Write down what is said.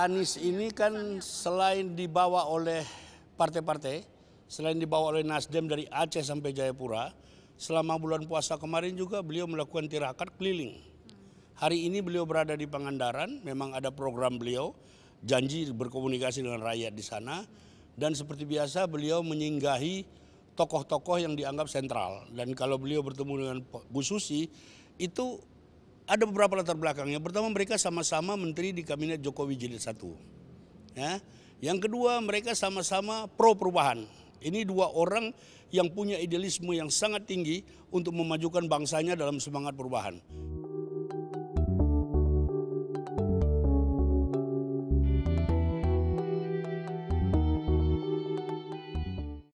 Anies ini kan selain dibawa oleh partai-partai, selain dibawa oleh Nasdem dari Aceh sampai Jayapura, selama bulan puasa kemarin juga beliau melakukan tirakat keliling. Hari ini beliau berada di Pangandaran, memang ada program beliau, janji berkomunikasi dengan rakyat di sana. Dan seperti biasa beliau menyinggahi tokoh-tokoh yang dianggap sentral. Dan kalau beliau bertemu dengan Bu Susi, itu ada beberapa latar belakangnya. Pertama, mereka sama-sama menteri di kabinet Jokowi Jilid 1. Ya. Yang kedua, mereka sama-sama pro perubahan. Ini dua orang yang punya idealisme yang sangat tinggi untuk memajukan bangsanya dalam semangat perubahan.